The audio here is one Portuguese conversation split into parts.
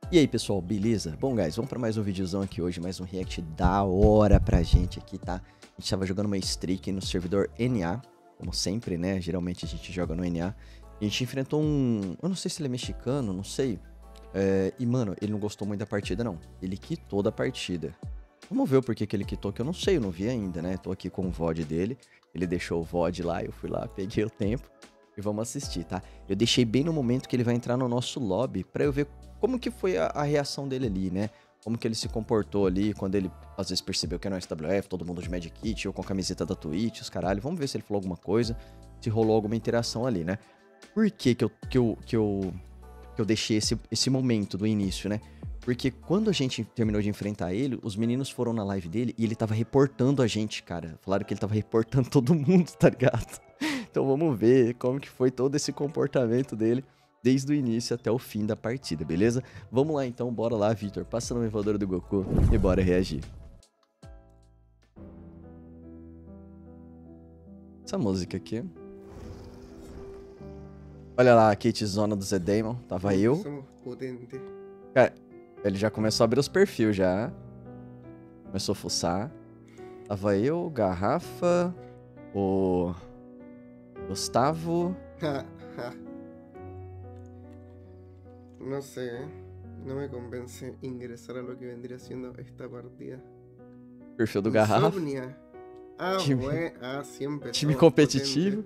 E aí, pessoal, beleza? Bom, guys, vamos pra mais um videozão aqui hoje, mais um react da hora pra gente aqui, tá? A gente tava jogando uma streak no servidor NA, como sempre, né? Geralmente a gente joga no NA. E a gente enfrentou um... eu não sei se ele é mexicano, não sei. E, mano, ele não gostou muito da partida, não. Ele quitou da partida. Vamos ver o porquê que ele quitou, que eu não sei, eu não vi ainda, né? Tô aqui com o VOD dele. Ele deixou o VOD lá, eu fui lá, peguei o tempo. E vamos assistir, tá? Eu deixei bem no momento que ele vai entrar no nosso lobby pra eu ver como que foi a reação dele ali, né? Como que ele se comportou ali quando ele, às vezes, percebeu que é no SWF, todo mundo de Magic Kit, ou com a camiseta da Twitch, os caralho. Vamos ver se ele falou alguma coisa, se rolou alguma interação ali, né? Por que eu deixei esse momento do início, né? Porque quando a gente terminou de enfrentar ele, os meninos foram na live dele e ele tava reportando a gente, cara. Falaram que ele tava reportando todo mundo, tá ligado? Então vamos ver como que foi todo esse comportamento dele desde o início até o fim da partida, beleza? Vamos lá então, bora lá, Victor. Passa no elevador do Goku e bora reagir. Essa música aqui. Olha lá, a Kate Zona do Zedamon. Tava eu. Cara, ele já começou a abrir os perfis já. Começou a fuçar. Tava eu, Garrafa, o Gustavo. No sé, no me convence ingresar a lo que vendría siendo esta partida. Perfil do Garrafa. Insomnia. Ah, Time, siempre. time competitivo.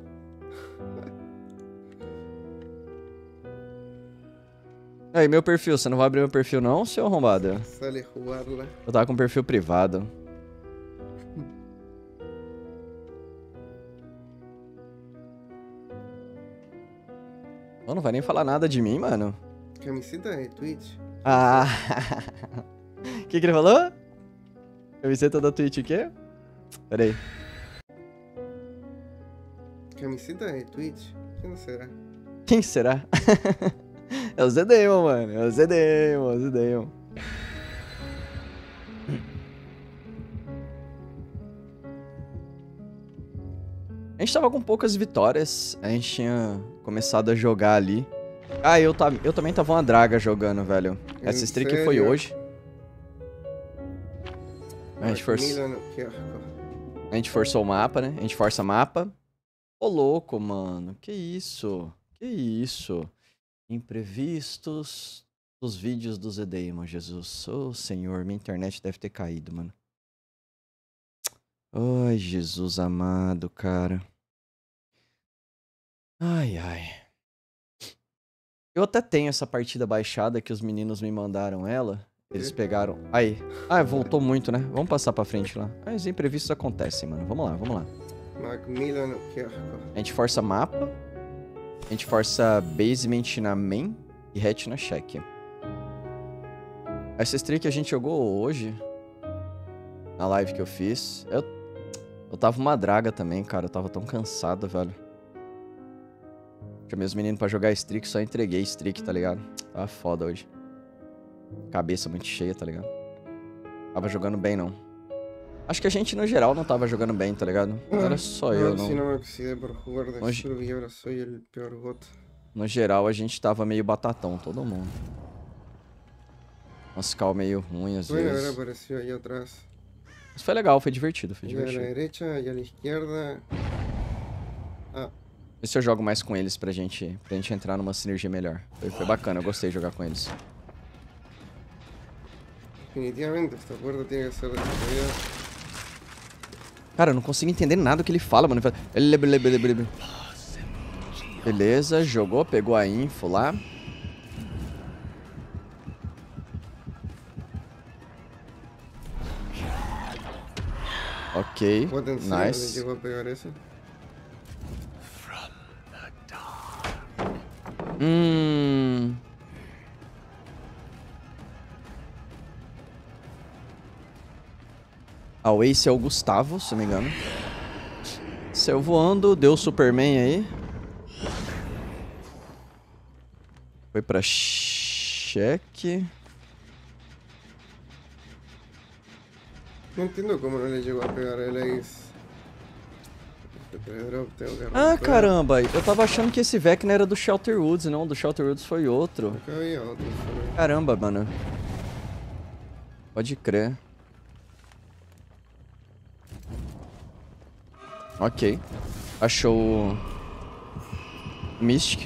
Aí, meu perfil, você não vai abrir meu perfil não, seu arrombado? Sale jugarla. Eu tava com perfil privado. Oh, não vai nem falar nada de mim, mano. Camiseta de Twitch. Ah! O que ele falou? Camiseta da Twitch o quê? Pera aí. Camiseta de Twitch? Quem será? Quem será? É o Zedamon, mano. É o Zedamon, é o Zedamon. A gente tava com poucas vitórias. A gente tinha começado a jogar ali. Ah, eu também tava uma draga jogando, velho. Essa streak foi hoje. A gente forçou o mapa, né? A gente força mapa. Ô, louco, mano. Que isso? Que isso? Imprevistos dos vídeos do Zedamon, Jesus. Ô, Senhor, minha internet deve ter caído, mano. Ai, Jesus amado, cara. Ai, ai. Eu até tenho essa partida baixada que os meninos me mandaram ela. Eles pegaram... Aí. Ah, voltou muito, né? Vamos passar pra frente lá. Ah, os imprevistos acontecem, mano. Vamos lá, vamos lá. Macmillan, que A gente força mapa. A gente força basement na main e hatch na check. Essa streak a gente jogou hoje. Na live que eu fiz. Eu tava uma draga também, cara. Eu tava tão cansado, velho. Chamei os meninos pra jogar streak, só entreguei streak, tá ligado? Tava foda hoje. Cabeça muito cheia, tá ligado? Tava jogando bem, não. Acho que a gente, no geral, não tava jogando bem, tá ligado? Não era só eu, não. No geral, a gente tava meio batatão, todo mundo. Umas cal meio ruim, às vezes. Mas foi legal, foi divertido, foi divertido. Ver se eu jogo mais com eles pra gente entrar numa sinergia melhor. Foi bacana, eu gostei de jogar com eles. Definitivamente, esta porta tem que ser destruída. Cara, eu não consigo entender nada do que ele fala, mano. Beleza, jogou, pegou a info lá. Ok, nice. Chegou a pegar essa? A Ace é o Gustavo, se não me engano. Saiu voando, deu o Superman aí. Foi pra cheque. Não entendo como não ele chegou a pegar ele Ace. Ah, caramba, eu tava achando que esse Vecna era do Shelter Woods, não, do Shelter Woods foi outro. Acá había otro. Caramba, mano. Pode crer. Ok. Achou o Mystic.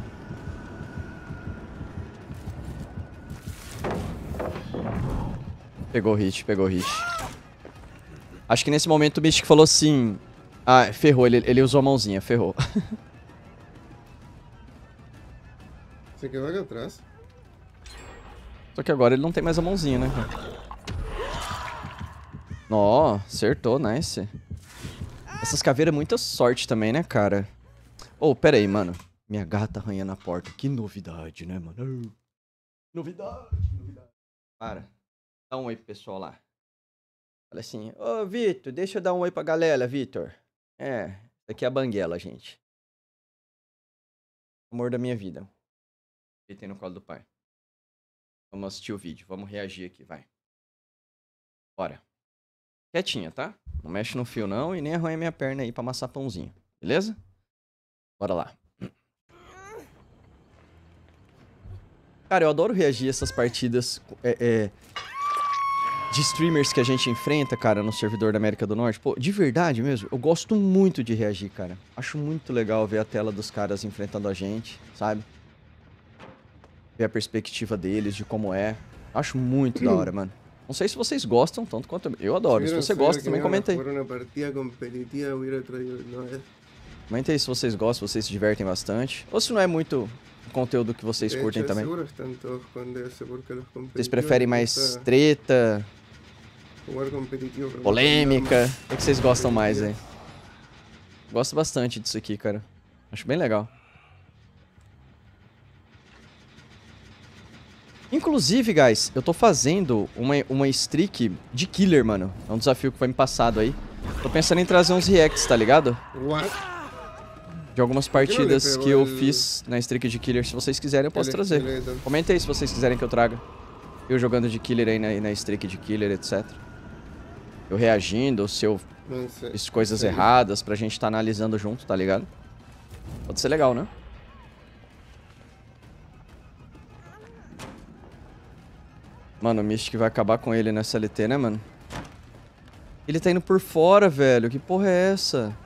Pegou o hit, pegou o hit. Acho que nesse momento o Mystic falou assim... Ah, ferrou, ele usou a mãozinha, ferrou. Se quedó aqui atrás. Só que agora ele não tem mais a mãozinha, né? Ó, acertou, nice. Essas caveiras é muita sorte também, né, cara? Ô, pera aí, mano. Minha gata arranhando a porta. Que novidade, né, mano? Novidade, novidade. Para. Dá um oi pro pessoal lá. Fala assim, ô, Vitor, deixa eu dar um oi pra galera, Vitor. É, isso aqui é a Banguela, gente. Amor da minha vida. Deitei no colo do pai. Vamos assistir o vídeo, vamos reagir aqui, vai. Bora. Quietinha, tá? Não mexe no fio não e nem arranha minha perna aí pra amassar pãozinho, beleza? Bora lá. Cara, eu adoro reagir a essas partidas de streamers que a gente enfrenta, cara, no servidor da América do Norte. Pô, de verdade mesmo, eu gosto muito de reagir, cara. Acho muito legal ver a tela dos caras enfrentando a gente, sabe? Ver a perspectiva deles, de como é. Acho muito da hora, mano. Não sei se vocês gostam tanto quanto eu adoro. Se você gosta, também comenta aí. Comenta aí se vocês gostam, se vocês se divertem bastante. Ou se não é muito conteúdo que vocês curtem também. Vocês preferem mais treta, polêmica? O que vocês gostam mais aí? Gosto bastante disso aqui, cara. Acho bem legal. Inclusive, guys, eu tô fazendo uma streak de killer, mano. É um desafio que foi me passado aí. Tô pensando em trazer uns reacts, tá ligado? De algumas partidas que eu fiz na streak de killer. Se vocês quiserem, eu posso trazer. Comenta aí se vocês quiserem que eu traga. Eu jogando de killer aí na streak de killer, etc. Eu reagindo, se eu fiz coisas erradas pra gente tá analisando junto, tá ligado? Pode ser legal, né? Mano, o Mystic vai acabar com ele nessa LT, né, mano? Ele tá indo por fora, velho. Que porra é essa?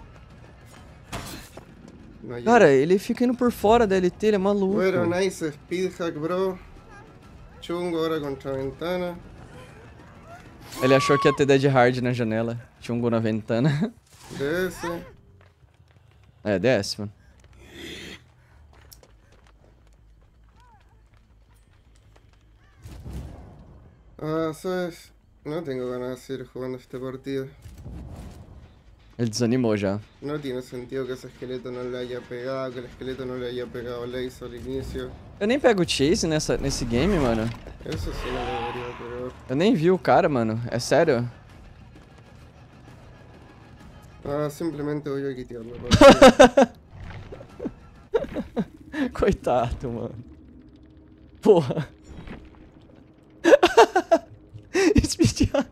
Cara, ele fica indo por fora da LT, ele é maluco. Bueno, nice speed hack, bro. Chungo agora contra a ventana. Ele achou que ia ter Dead Hard na janela. Chungo na ventana. DS. É, DS, mano. Ah, sabes, no tengo ganas de seguir jugando este partido. Ele desanimou já. No tiene sentido que ese esqueleto no le haya pegado, que el esqueleto no le haya pegado laser al inicio. Eu nem pego Chase nesse game, mano. Eso sí no debería pegar. Eu nem vi o cara, mano. É sério? Ah, simplemente voy a quitearlo. Coitado, mano. Porra. Speed hack.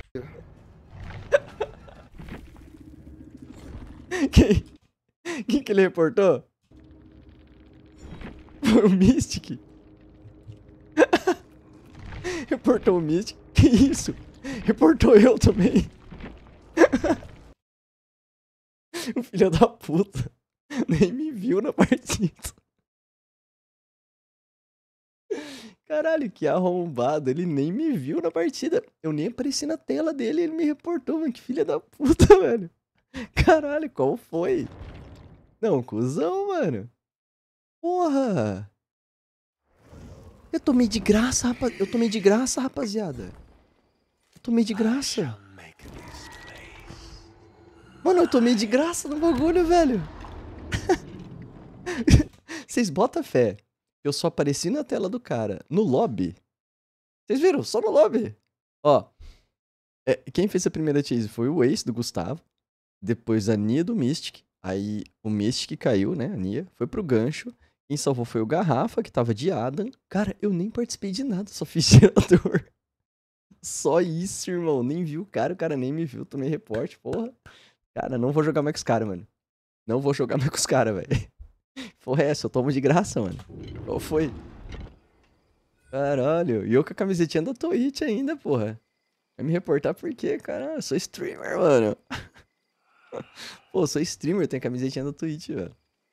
Quem que ele reportou? Foi o Mystic. Reportou o Mystic. Que isso? Reportou eu também. O filho da puta. Nem me viu na partida. Caralho, que arrombado. Ele nem me viu na partida. Eu nem apareci na tela dele e ele me reportou, mano. Que filha da puta, velho. Caralho, qual foi? Não, cuzão, mano. Porra. Eu tomei de graça, rapaz. Eu tomei de graça, rapaziada. Eu tomei de graça. Mano, eu tomei de graça no bagulho, velho. Vocês botam fé. Eu só apareci na tela do cara. No lobby. Vocês viram? Só no lobby. Ó. Quem fez a primeira chase foi o Ace do Gustavo. Depois a Nia do Mystic. Aí o Mystic caiu, né? A Nia. Foi pro gancho. Quem salvou foi o Garrafa, que tava de Adam. Cara, eu nem participei de nada. Só fiz gerador. Só isso, irmão. Nem vi o cara nem me viu. Tomei reporte, porra. Cara, não vou jogar mais com os caras, mano. Não vou jogar mais com os caras, velho. Porra, é essa? Eu tomo de graça, mano. Qual foi? Caralho. E eu com a camisetinha da Twitch ainda, porra. Vai me reportar por quê, cara? Eu sou streamer, mano. Pô, eu sou streamer, tenho camisetinha da Twitch, velho.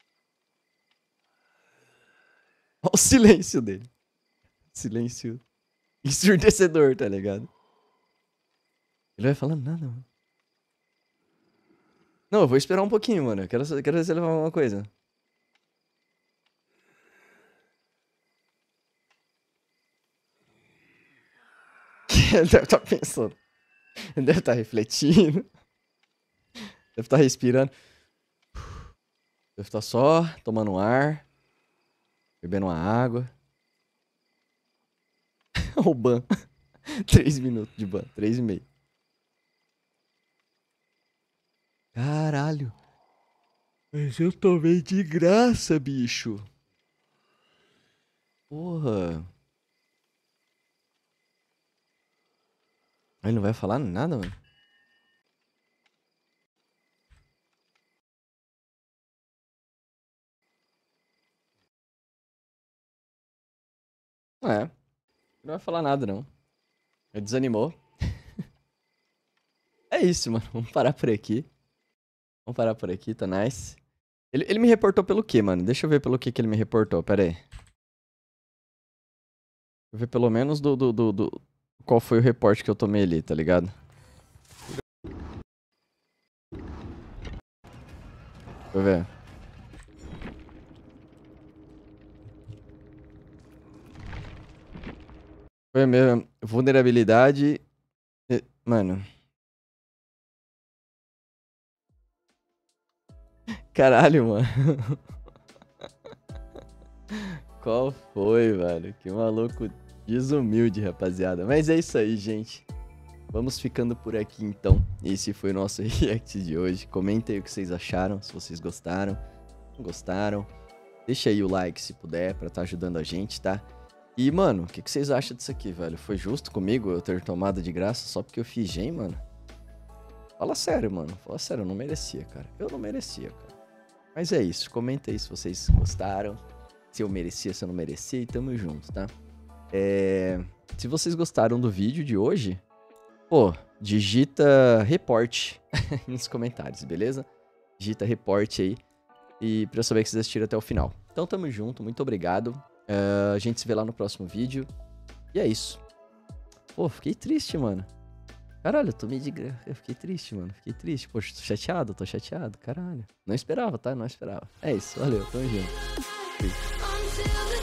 Olha o silêncio dele. Silêncio ensurdecedor, tá ligado? Ele vai falando nada, mano. Não, eu vou esperar um pouquinho, mano. Quero ver se ele vai falar alguma coisa. Ele deve estar pensando. Ele deve estar refletindo. Deve estar respirando. Deve estar só tomando um ar. Bebendo uma água. O ban. 3 minutos de ban. 3,5. Caralho. Mas eu tomei de graça, bicho. Porra. Ele não vai falar nada, mano? É. Não vai falar nada, não. Ele desanimou. É isso, mano. Vamos parar por aqui. Vamos parar por aqui, tá nice. Ele me reportou pelo quê, mano? Deixa eu ver pelo que ele me reportou. Pera aí. Deixa eu ver pelo menos do qual foi o reporte que eu tomei ali, tá ligado? Deixa eu ver. Foi mesmo. Vulnerabilidade. Mano. Caralho, mano. Qual foi, velho? Que maluco desumilde, rapaziada. Mas é isso aí, gente. Vamos ficando por aqui, então. Esse foi o nosso react de hoje. Comentem aí o que vocês acharam, se vocês gostaram. Não gostaram. Deixa aí o like, se puder, pra estar ajudando a gente, tá? E, mano, o que vocês acham disso aqui, velho? Foi justo comigo eu ter tomado de graça só porque eu fiz gen, mano? Fala sério, mano. Fala sério, eu não merecia, cara. Eu não merecia, cara. Mas é isso. Comenta aí se vocês gostaram. Se eu merecia, se eu não merecia. E tamo junto, tá? Se vocês gostaram do vídeo de hoje, pô, digita report nos comentários, beleza? Digita report aí. E pra eu saber que vocês assistiram até o final. Então tamo junto. Muito obrigado. A gente se vê lá no próximo vídeo. E é isso. Pô, fiquei triste, mano. Caralho, eu tomei de graça. Eu fiquei triste, mano. Fiquei triste. Poxa, tô chateado. Caralho. Não esperava, tá? Não esperava. É isso. Valeu, tamo junto. Fui.